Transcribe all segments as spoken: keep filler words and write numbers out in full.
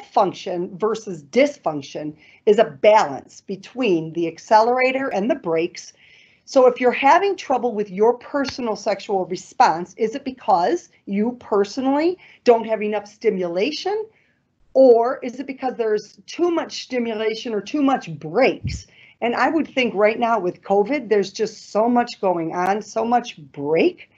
function versus dysfunction is a balance between the accelerator and the brakes. So if you're having trouble with your personal sexual response, is it because you personally don't have enough stimulation? Or is it because there's too much stimulation or too much brakes? And I would think right now with COVID, there's just so much going on, so much break.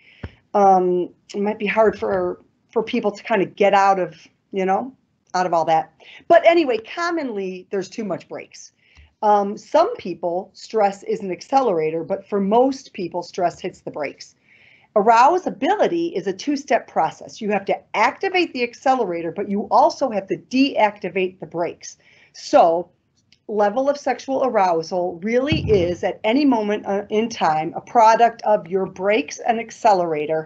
Um, it might be hard for for people to kind of get out of, you know, out of all that. But anyway, commonly there's too much brakes. Um, some people, stress is an accelerator, but for most people, stress hits the brakes. Arousability is a two-step process. You have to activate the accelerator, but you also have to deactivate the brakes. So level of sexual arousal really is at any moment in time a product of your brakes and accelerator,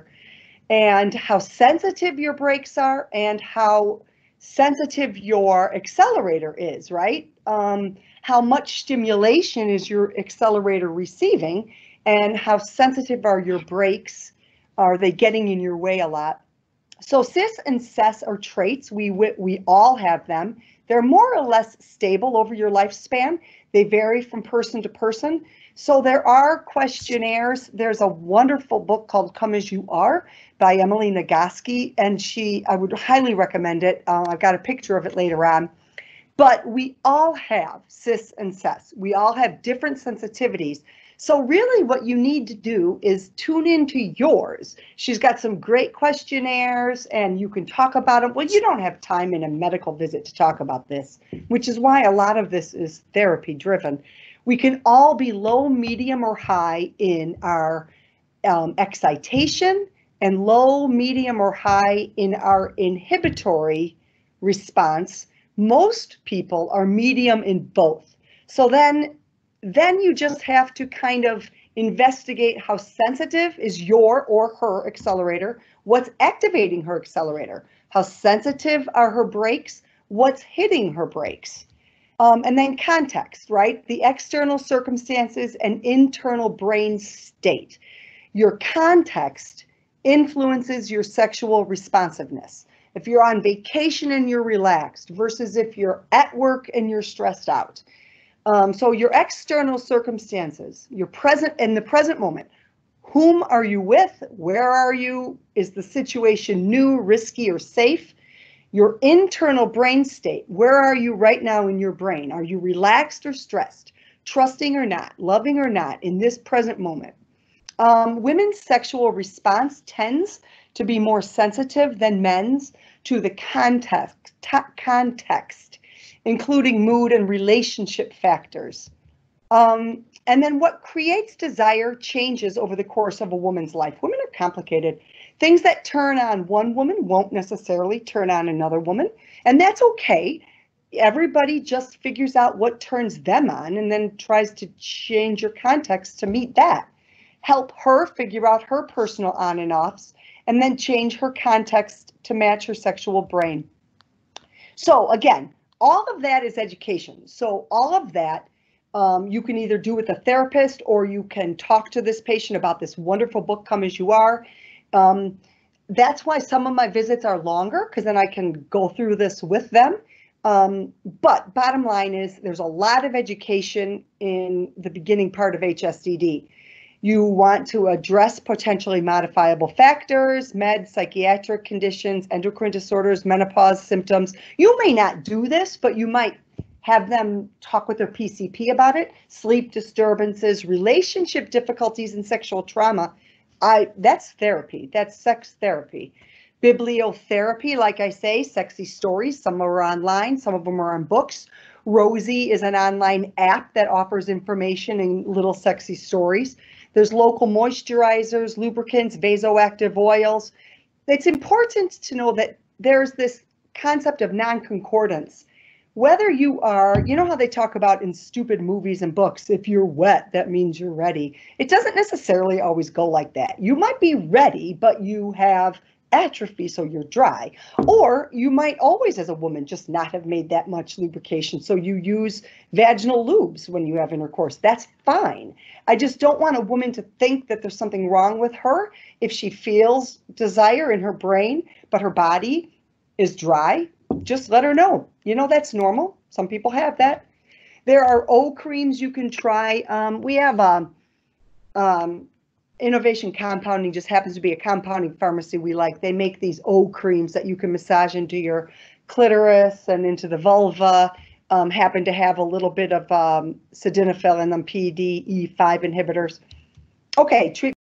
and how sensitive your brakes are and how sensitive your accelerator is, right? Um, how much stimulation is your accelerator receiving, and how sensitive are your brakes? Are they getting in your way a lot? So cis and ses are traits. We, we all have them. They're more or less stable over your lifespan. They vary from person to person. So there are questionnaires. There's a wonderful book called Come As You Are by Emily Nagoski, and she, I would highly recommend it. Uh, I've got a picture of it later on. But we all have cis and ses. We all have different sensitivities. So really what you need to do is tune into yours. She's got some great questionnaires and you can talk about them. Well, you don't have time in a medical visit to talk about this, which is why a lot of this is therapy driven. We can all be low, medium, or high in our um, excitation, and low, medium, or high in our inhibitory response. Most people are medium in both. So then, then you just have to kind of investigate how sensitive is your or her accelerator, what's activating her accelerator, how sensitive are her brakes, what's hitting her brakes. Um, and then context, right? The external circumstances and internal brain state. Your context influences your sexual responsiveness. If you're on vacation and you're relaxed versus if you're at work and you're stressed out. Um, so your external circumstances, your present in the present moment, whom are you with? Where are you? Is the situation new, risky, or safe? Your internal brain state, where are you right now in your brain? Are you relaxed or stressed, trusting or not, loving or not in this present moment? Um, women's sexual response tends to be more sensitive than men's to the context, context, including mood and relationship factors. Um, and then what creates desire changes over the course of a woman's life. Women are complicated. Things that turn on one woman won't necessarily turn on another woman, and that's okay. Everybody just figures out what turns them on and then tries to change your context to meet that. Help her figure out her personal on and offs, and then change her context to match her sexual brain. So again, all of that is education. So all of that um, you can either do with a therapist, or you can talk to this patient about this wonderful book, Come As You Are. Um, that's why some of my visits are longer, because then I can go through this with them. Um, but bottom line is there's a lot of education in the beginning part of H S D D. You want to address potentially modifiable factors, meds, psychiatric conditions, endocrine disorders, menopause symptoms. You may not do this, but you might have them talk with their P C P about it. Sleep disturbances, relationship difficulties, and sexual trauma. I, that's therapy. That's sex therapy. Bibliotherapy, like I say, sexy stories. Some are online, some of them are on books. Rosie is an online app that offers information and little sexy stories. There's local moisturizers, lubricants, vasoactive oils. It's important to know that there's this concept of non-concordance. Whether you are, you know how they talk about in stupid movies and books, if you're wet, that means you're ready. It doesn't necessarily always go like that. You might be ready, but you have atrophy, so you're dry. Or you might always, as a woman, just not have made that much lubrication, so you use vaginal lubes when you have intercourse. That's fine. I just don't want a woman to think that there's something wrong with her if she feels desire in her brain, but her body is dry. just let her know. You know, that's normal. Some people have that. There are O creams you can try. Um, we have um, um, Innovation Compounding, just happens to be a compounding pharmacy we like. They make these O creams that you can massage into your clitoris and into the vulva. Um, happen to have a little bit of um, sildenafil in them, P D E five inhibitors. Okay, treatment.